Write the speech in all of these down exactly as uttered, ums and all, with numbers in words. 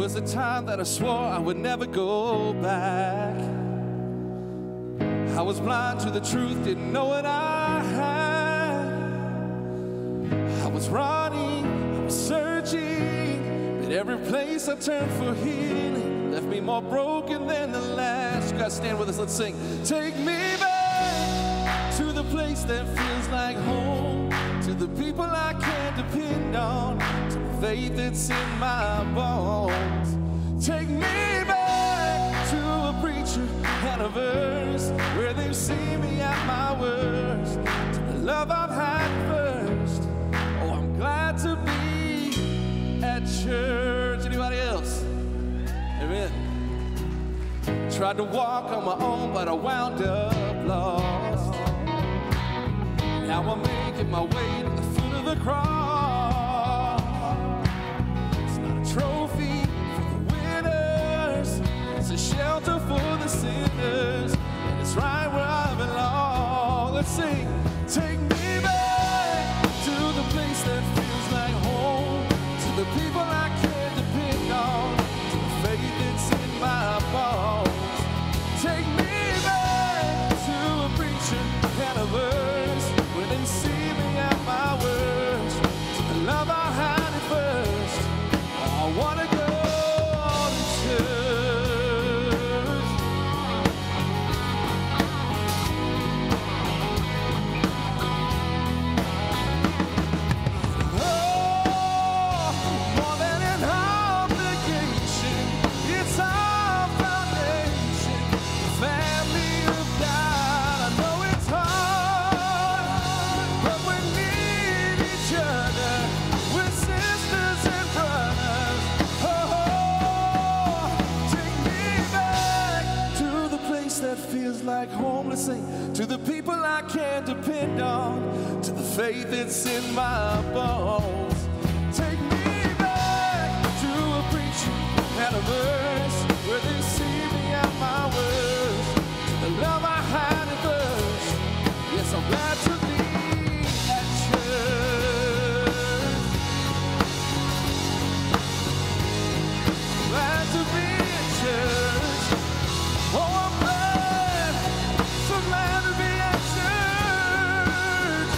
was a time that I swore I would never go back. I was blind to the truth, didn't know what I had. I was running, I was searching, but every place I turned for healing left me more broken than the last. You guys stand with us, let's sing. Take me back to the place that feels like home, to the people I can depend on, to the faith that's in my bones. Take me back to a preacher and a verse where they've seen me at my worst, to the love I've had first. Oh, I'm glad to be at church. Anybody else? Amen. Tried to walk on my own, but I wound up lost. Now I'm making my way to the foot of the cross. It's not a trophy for the winners, it's a shelter for the sinners, and it's right where I belong. Let's sing. Take me back to the place that feels like home, to the people I can depend on, to the faith that's in my bones. Take me back to a preacher and a verse where they see me at my worst, to the love I had at first. Oh, I want to go to church. Oh, more than an obligation, it's our foundation, the family of God. I know it's hard, but we need each other. We're sisters and brothers. Oh, take me back to the place that feels like home. Let's sing. To the people I can depend on, to the faith that's in my bones. Take me back to a preacher and a verse where they see me at my worst, to the love I had at first. Yes, I'm glad to be at church. Glad to be at church. Oh, I'm glad, so glad to be at church.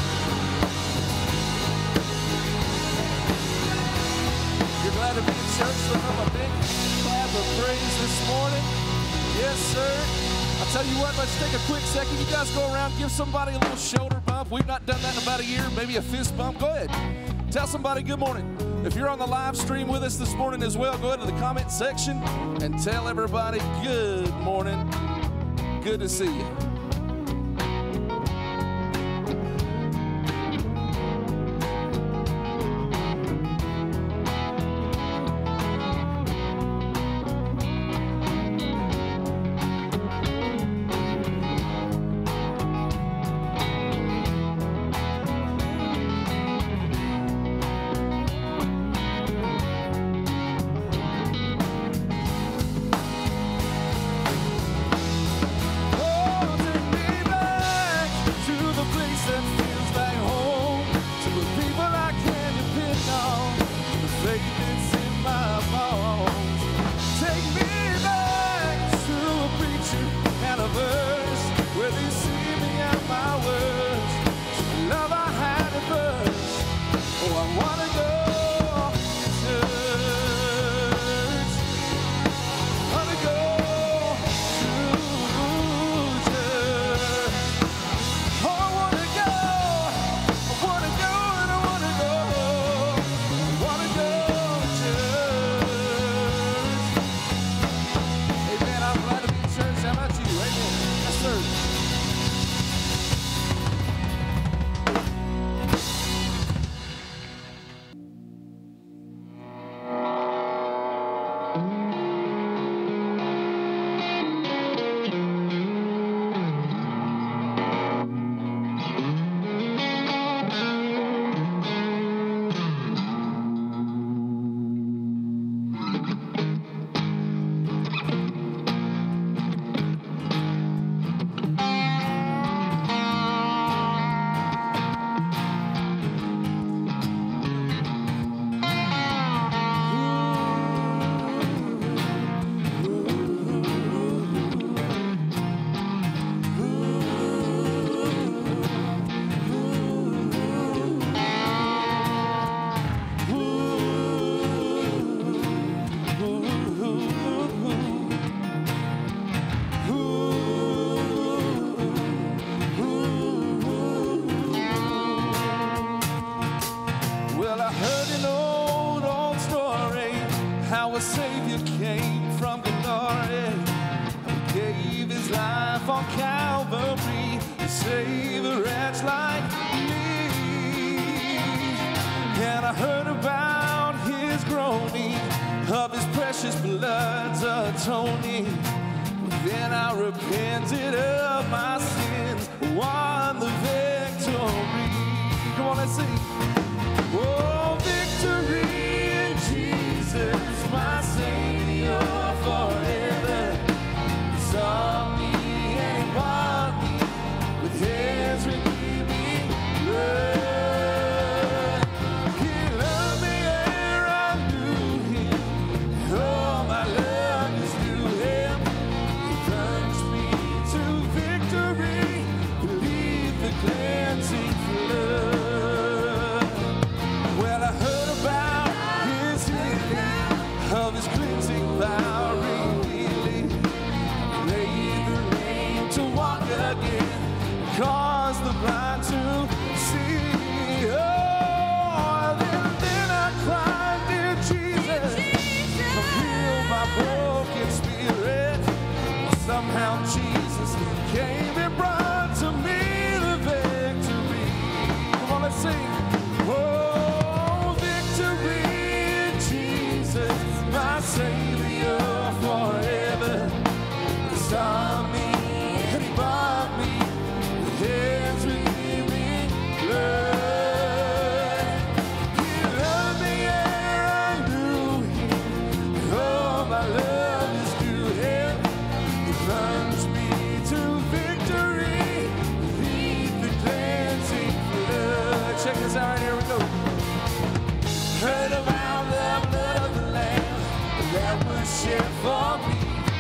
You're glad to be at church, so have a big clap of praise this morning. Yes, sir. I'll tell you what, let's take a quick second. You guys go around, give somebody a little shoulder bump. We've not done that in about a year, maybe a fist bump. Go ahead. Tell somebody good morning. If you're on the live stream with us this morning as well, go ahead to the comment section and tell everybody good morning. Good to see you. on Calvary to save a wretch like me. And I heard about his groaning, of his precious blood's atoning. Then I repented of my sins, won the victory. Come on, let's sing. Oh, victory in Jesus, my Savior forever. He saw me and he bought me with his redeeming blood. He loved me ere I knew him, and all my love is to him. He plunged me to victory, believe the cleansing flood. Well, I heard about his healing, of his cleansing power revealing. Made the lame to walk again, caused the blind to see. Oh, then, then I cried, dear Jesus, come heal my broken spirit. Somehow Jesus came and brought to me the victory. Come on, let's sing. Oh, victory in Jesus, my Savior forever. He saw me and he bought me with his redeeming blood. He loved me ere I knew him, and all my love is to him. He plunged me to victory, beneath the cleansing flood. Check this out right here, we go. Heard about the blood of the Lamb that was shed for me.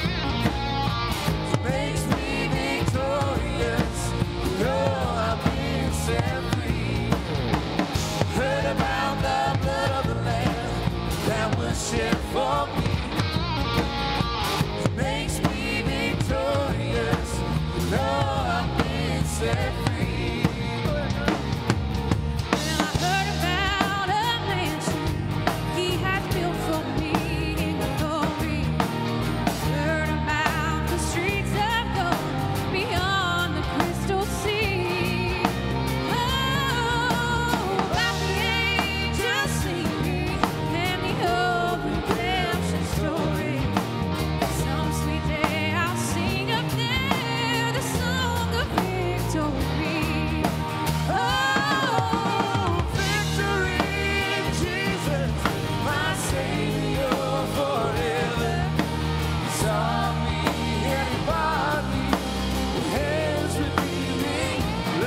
It makes me victorious. Oh, I've been set free. Heard about the blood of the Lamb that was shed for me. It makes me victorious. Oh, I've been set free. Well, I heard about a mansion he had built for me in glory. Heard about the streets of gold beyond the crystal sea. Oh, about the angels singing and the old redemption story. Some sweet day I'll sing up there the song of victory. Oh, Victory in Jesus, my Savior forever. He saw me and he bought me with his redeeming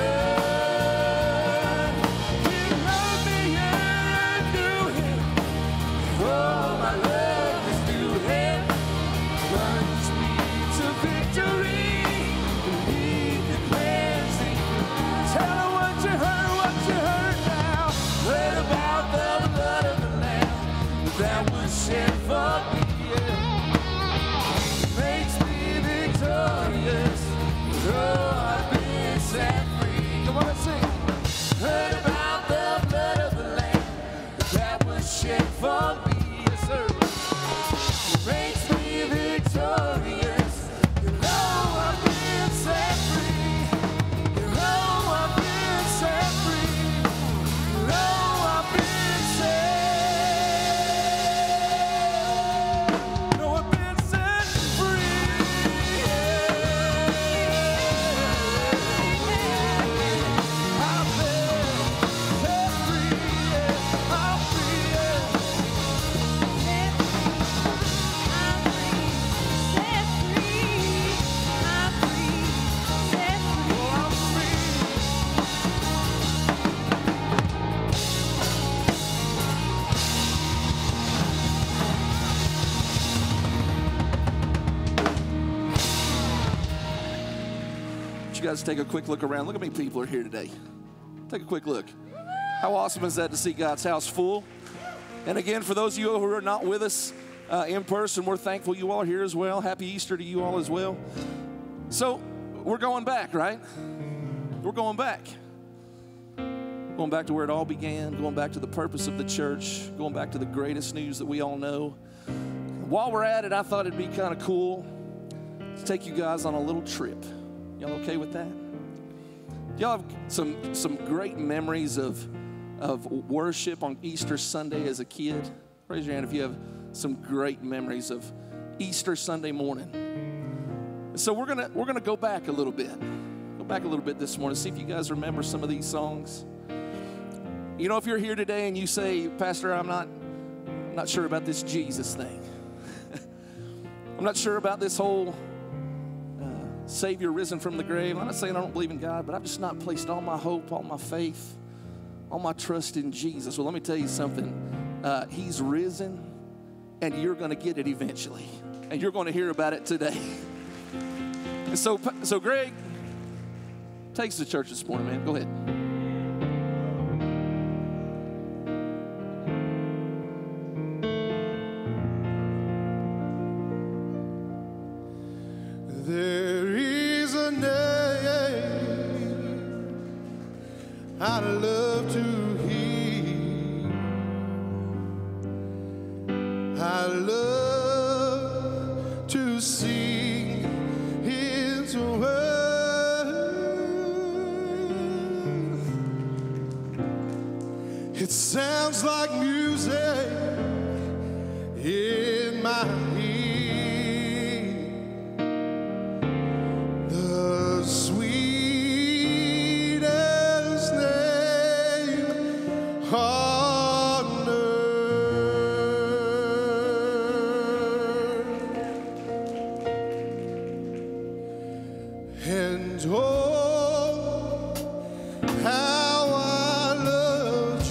blood. He loved me ere I knew him, all my love is to him. Plunged me to victory, beneath the cleansing flood. Tell her what you heard, what you heard now. Read about the blood of the Lamb that was shed for me. Yeah. Makes me victorious. Oh, I've been set free. Come on, let's sing. Heard about the blood of the Lamb that was shed for me. Yes, sir. Makes me victorious. You know I've been set free. You know I've been set free. You know I've been set. No, I've been set free. I've been set free. I'm free. You guys take a quick look around. Look how many people are here today. Take a quick look. How awesome is that to see God's house full? And again, for those of you who are not with us uh, in person, we're thankful you all are here as well. Happy Easter to you all as well. So we're going back, right? We're going back. Going back to where it all began, going back to the purpose of the church, going back to the greatest news that we all know. While we're at it, I thought it'd be kind of cool to take you guys on a little trip. Y'all okay with that? Y'all have some some great memories of of worship on Easter Sunday as a kid? Raise your hand if you have some great memories of Easter Sunday morning. So we're gonna we're gonna go back a little bit. Go back a little bit this morning. See if you guys remember some of these songs. You know, if you're here today and you say, Pastor, I'm not I'm not sure about this Jesus thing. I'm not sure about this whole Savior risen from the grave. I'm not saying I don't believe in God, but I've just not placed all my hope, all my faith, all my trust in Jesus. Well, let me tell you something. Uh, he's risen, and you're going to get it eventually. And you're going to hear about it today. And so, so Greg takes the church this morning, man. Go ahead. I love to hear. I love to sing His word. It sounds like music in my ear. The sweet on earth. And oh, how I love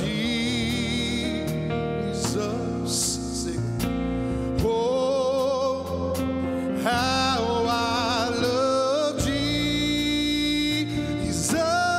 Jesus. Sing. Oh, how I love Jesus.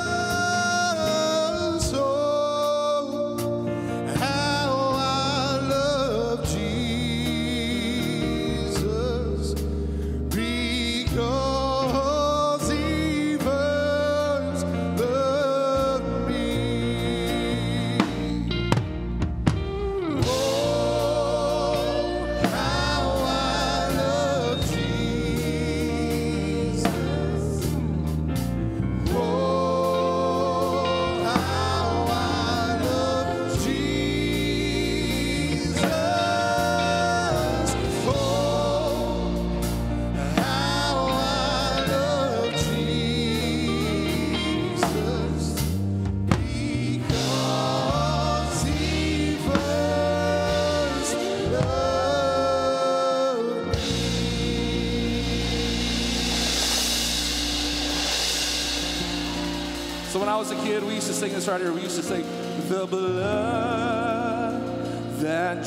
So when I was a kid, we used to sing this right here. We used to sing, the blood that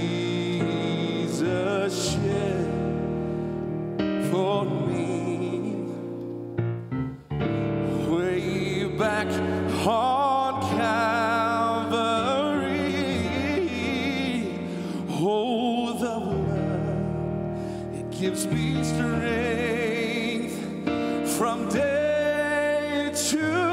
Jesus shed for me way back on Calvary. Oh, the blood, it gives me strength from day to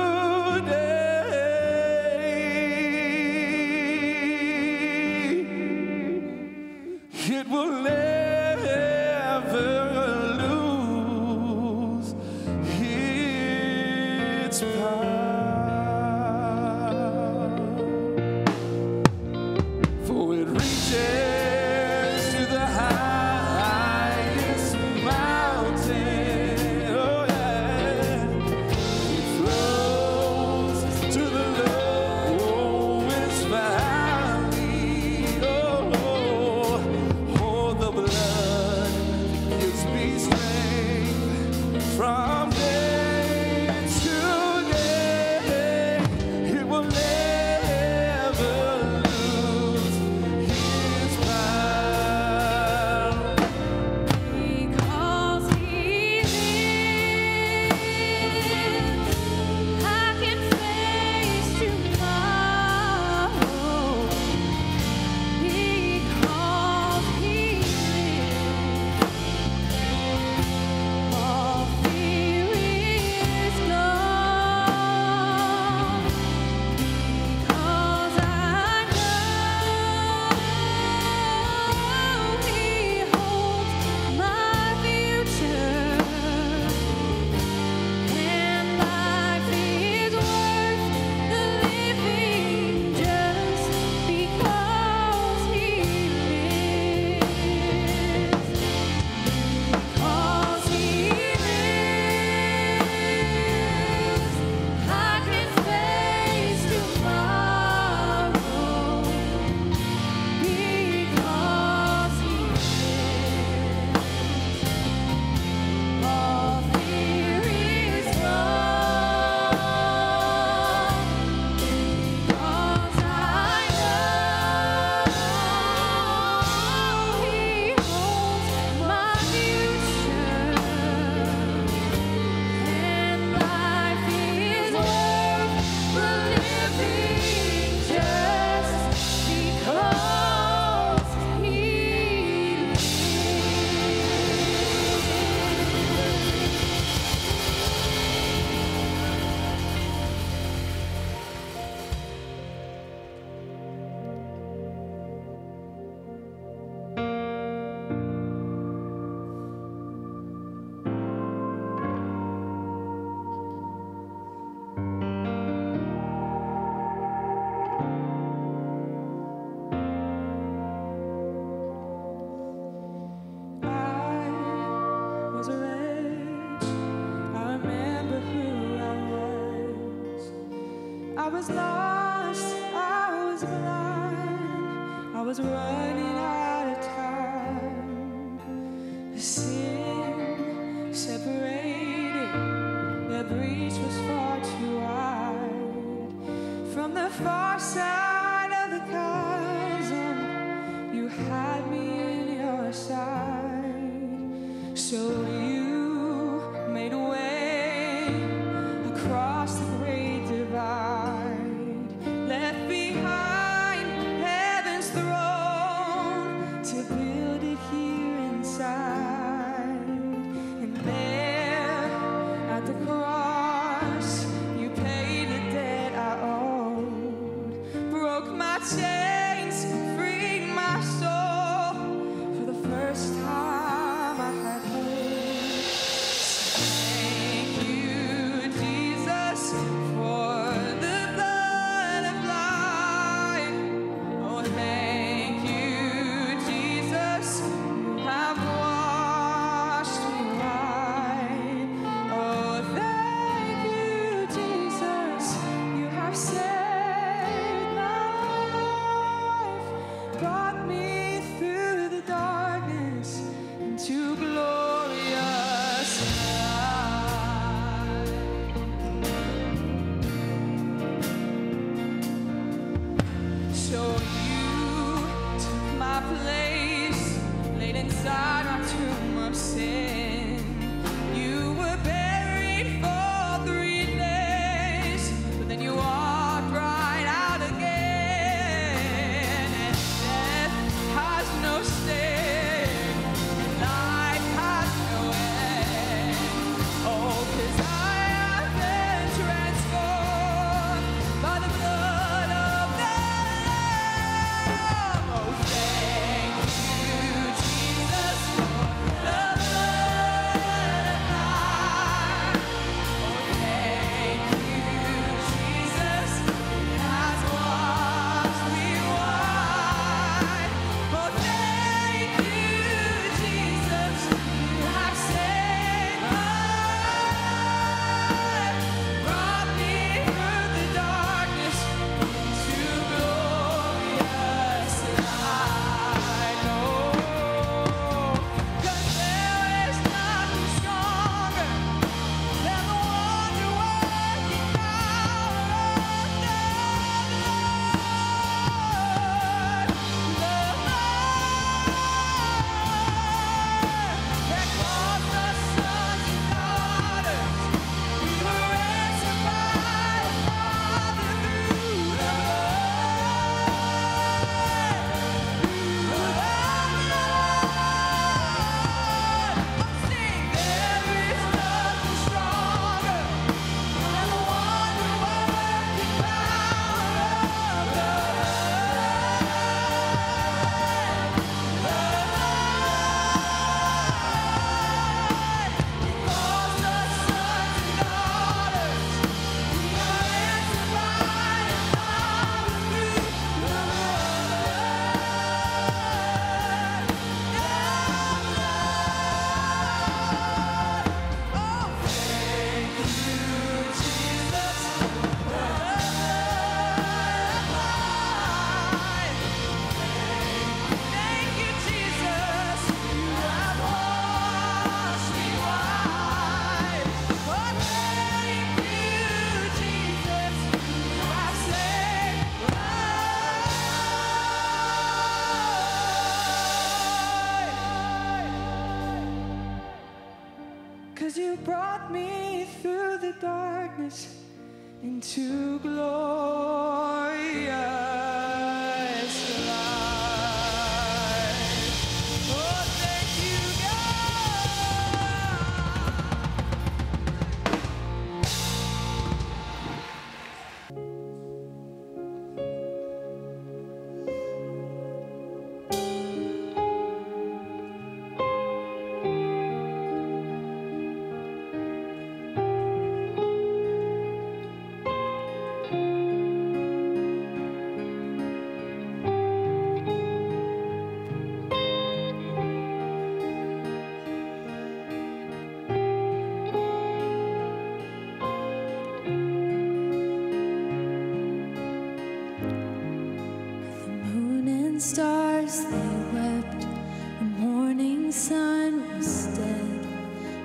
it will never lose its power, for it reaches to the highest mountain. Oh yeah, it flows to the lowest valley. From day to day. was lost, I was blind, I was running out of time. Sin separated, the breach was far too wide. From the far side of the chasm, you had me in your side. So you made a way across the great divide, left behind heaven's throne to build it here inside. And there at the cross, you paid the debt I owed, broke my chains, freed my soul. For the first time I had hope. Thank you, Jesus, for the blood applied. Oh, thank you, Jesus, you have washed me white. Oh, thank you, Jesus, you have saved my life, brought me through the darkness into glorious light. So you took my place, laid inside my tomb of sin. You were buried for three days, but then you walked right out again. And death has no sting, and life has no end. Oh, 'cause I have been transformed by the blood of the Lamb. Oh, thank you, Jesus, for the blood applied. Oh, thank you, Jesus, it has washed me white. Oh, thank you, Jesus, you have saved my life, brought me through the darkness into glorious light. Oh, 'cause there is nothing stronger than the wonder-working power of the blood, the blood that calls us sons and daughters. We were ransomed by the Father through the Thank you, Jesus, you have washed me white. Oh, thank you, Jesus, you have saved my life. 'Cause you brought me through the darkness into glorious light. Oh, thank you,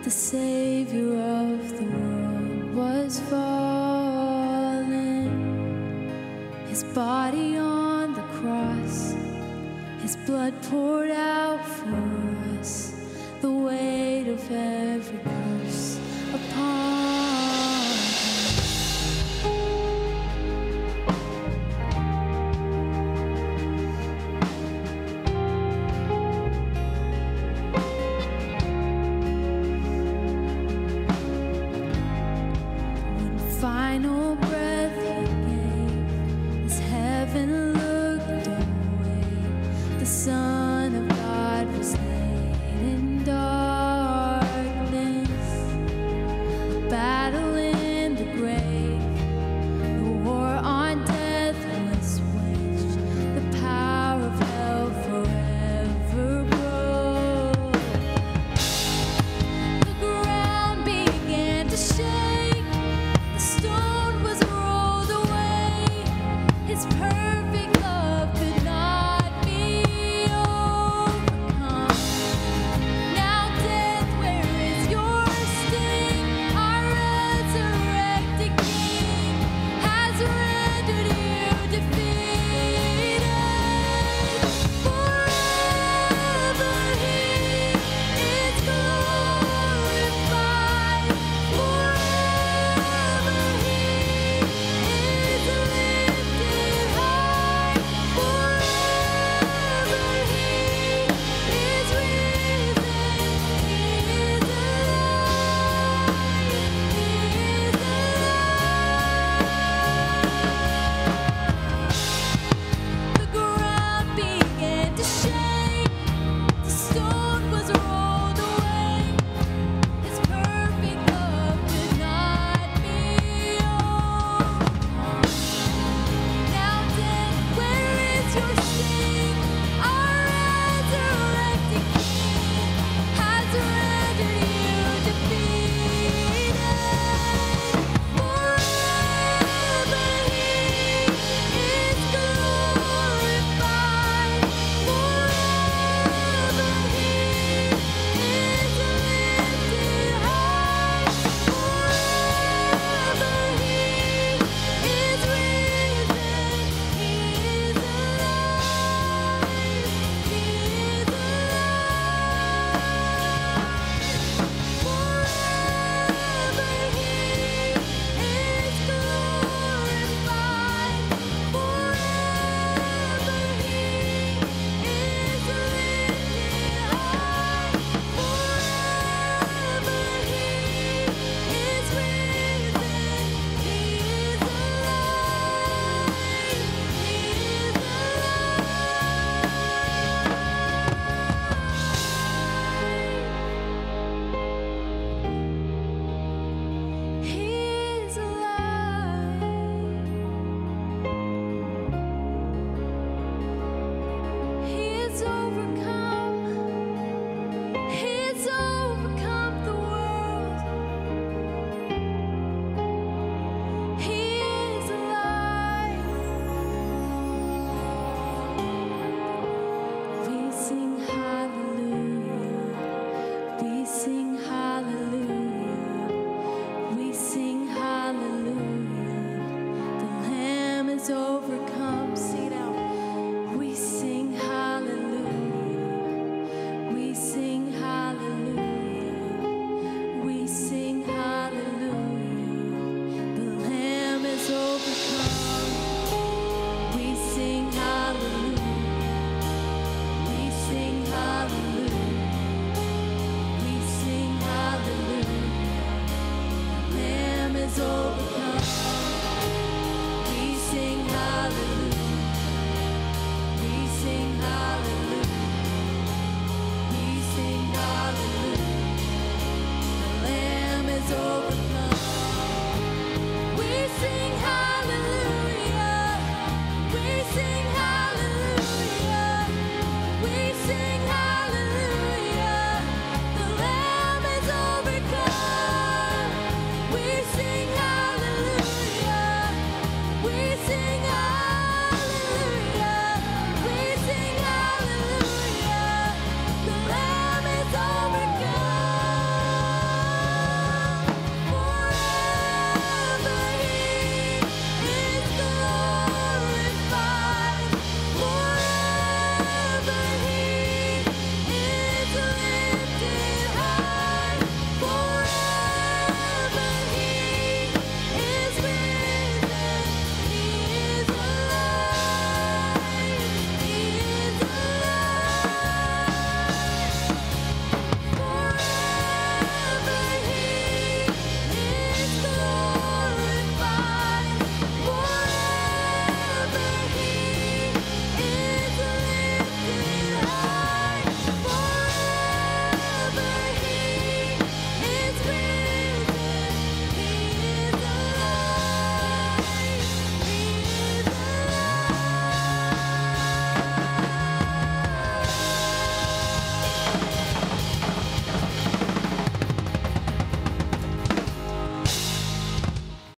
the Savior of the world was fallen. His body on the cross, his blood poured out for us, the weight of every curse upon final breath.